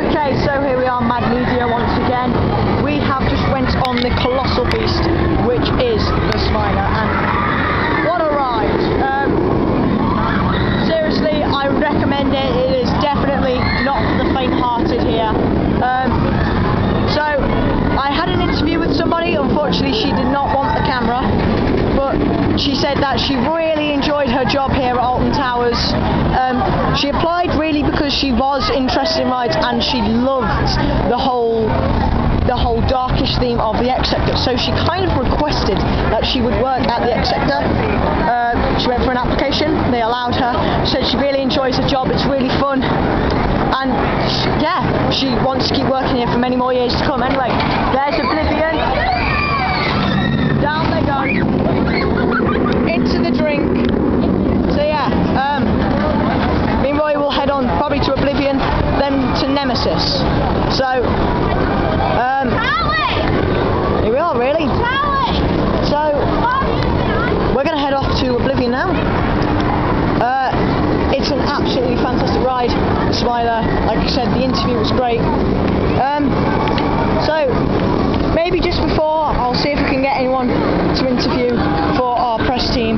Okay, so here we are, Mad Media once again. We have just went on the Colossal Beast, which is the Smiler, and what a ride. Seriously, I recommend it. It is definitely not for the faint-hearted here. So, I had an interview with somebody. Unfortunately, she did not want the camera, but she said that she really enjoyed her job here at Alton Towers. She applied really because she was interested in rides and she loved the whole darkish theme of the X Sector, so she kind of requested that she would work at the X Sector. She went for an application, they allowed her. She said she really enjoys her job, it's really fun, and yeah, she wants to keep working here for many more years to come. Anyway, there's Oblivion, down they go, into the drink. So yeah, me and Roy will head on probably to Oblivion, then to Nemesis. So here we are, really. So we're going to head off to Oblivion now. It's an absolutely fantastic ride, the Smiler. Like I said, the interview was great. So maybe just before, I'll see if we can get anyone to interview for our press team.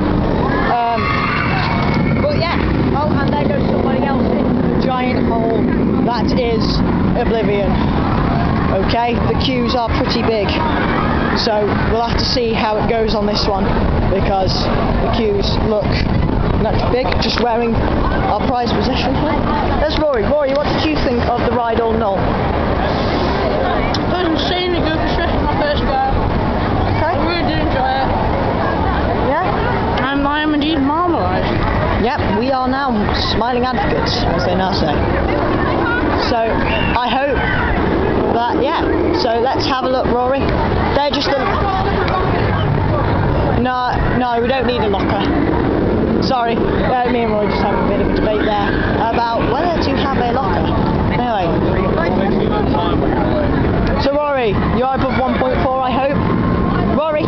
But yeah, oh, and there goes somebody else in the giant hole. That is Oblivion. Okay, the queues are pretty big, so we'll have to see how it goes on this one, because the queues look not big. Just wearing our prized possession here. There's Rory. Rory, what did you think of the ride all in all? It was insanely good, especially my first go. Okay. I really did enjoy it. Yeah? And I am indeed marvelised. Yep, we are now smiling advocates, as they now say. So, I hope that, yeah, so let's have a look, Rory. They're just a... No, we don't need a locker. Sorry, me and Rory just having a bit of a debate there about whether to have a locker. Anyway. So Rory, you're above 1.4, I hope. Rory!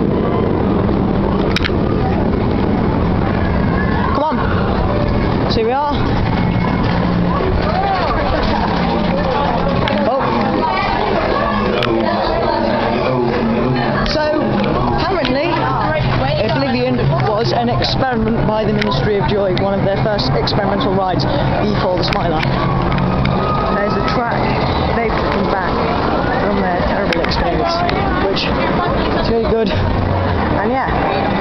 Come on. So here we are. Was an experiment by the Ministry of Joy, one of their first experimental rides before the Smiler. There's a track they've come back from their terrible experience, which is really good, and yeah.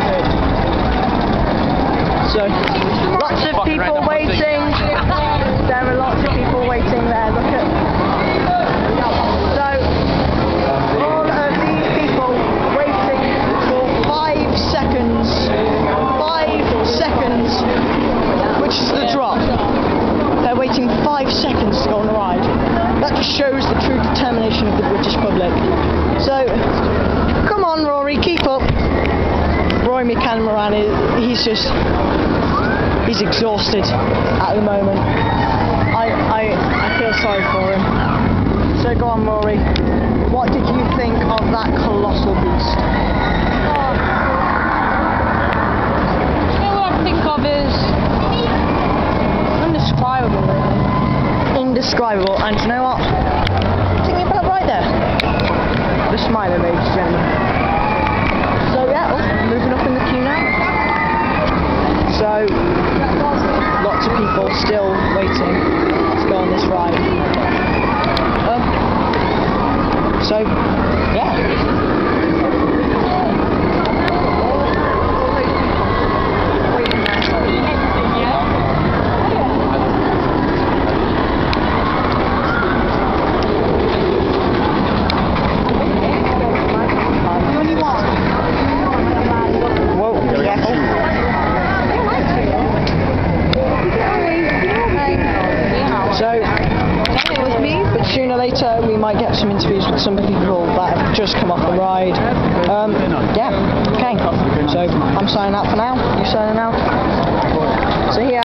So, lots of people waiting. There are lots of people waiting there. Look at. So, all of these people waiting for 5 seconds. 5 seconds, which is the drop. They're waiting 5 seconds to go on the ride. That just shows the true determination of the British public. So, come on, Rory, keep up. Roy McCann, he's exhausted at the moment. I feel sorry for him. So go on, Rory. What did you think of that Colossal Beast? Is indescribable, really. Indescribable, and you know what? Thinking about right there. The Smiler, ladies and gentlemen. So yeah, moving up in the queue now. So lots of people still waiting to go on this ride. So yeah. Sooner or later we might get some interviews with some people that have just come off the ride. Yeah, okay. So I'm signing out for now. You signing out? So here.